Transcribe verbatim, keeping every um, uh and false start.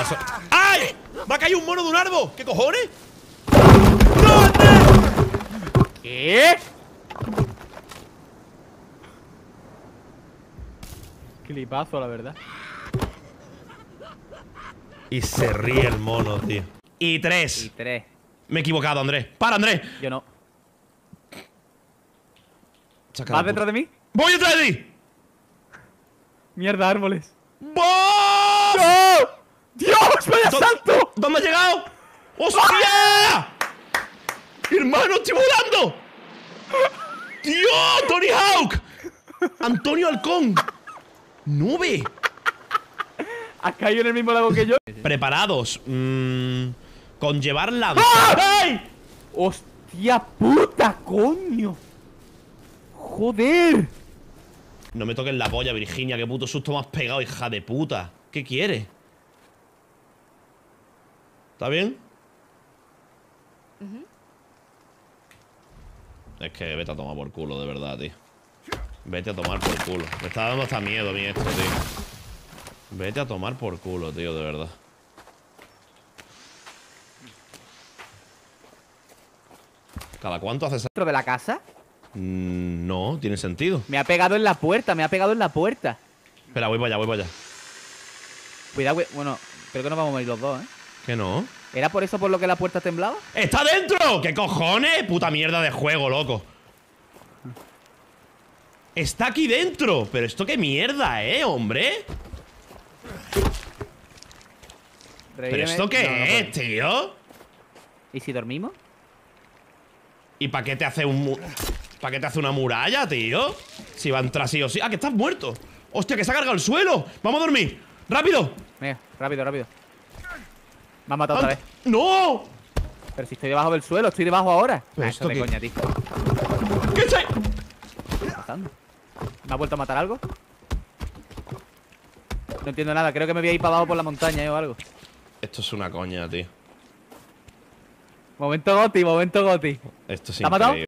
caso. ¡Ay! ¡Me ha caído un mono de un árbol! ¿Qué cojones? ¡No, Andrés! ¿Qué? Clipazo, la verdad. Y se ríe el mono, tío. Y tres. Y tres. Me he equivocado, Andrés. ¡Para, Andrés! Yo no. Saca ¿Vas la detrás puta. de mí? ¡Voy detrás de ti! Mierda, árboles. ¡Bof! ¡No! ¡Dios! ¡Vaya ¿Dó- salto! ¿Dónde has llegado? ¡Hostia! ¡Hermano, estoy volando! ¡Dios! ¡Tony Hawk! ¡Antonio Halcón! ¡Nube! ¿Has caído en el mismo lago que yo? Preparados. Mm, con llevar lanza. ¡Ay! ¡Hostia puta, coño! ¡Joder! No me toques la polla, Virginia. Qué puto susto me has pegado, hija de puta. ¿Qué quieres? ¿Está bien? Ujú. Es que vete a tomar por culo, de verdad, tío. Vete a tomar por culo. Me está dando hasta miedo a mí esto, tío. Vete a tomar por culo, tío, de verdad. ¿Cada cuánto haces? ¿Dentro de la casa? Mm, no, tiene sentido. Me ha pegado en la puerta, me ha pegado en la puerta. Espera, voy para allá, voy para allá. Cuidado, güey. Bueno, creo que nos vamos a morir los dos, ¿eh? ¿Qué no? ¿Era por eso por lo que la puerta temblaba? ¡Está dentro! ¿Qué cojones? Puta mierda de juego, loco. Está aquí dentro. Pero esto qué mierda, ¿eh, hombre? ¿Pero Revíveme. esto qué No, no es, puedo. tío? ¿Y si dormimos? ¿Y para qué te hace un... ¿Para qué te hace una muralla, tío? Si va a entrar sí o sí. ¡Ah, que estás muerto! ¡Hostia, que se ha cargado el suelo! ¡Vamos a dormir! ¡Rápido! Venga, rápido, rápido. Me has matado otra vez. ¡No! Pero si estoy debajo del suelo, estoy debajo ahora. ¿Pero Ah, esto eso de qué? coña, tío. ¿Qué se...? ¿Qué está pasando? ¿Me ha vuelto a matar algo? No entiendo nada, creo que me voy a ir para abajo por la montaña eh, o algo. Esto es una coña, tío. Momento Goti, momento Goti. Esto es ¿Te ha matado? increíble.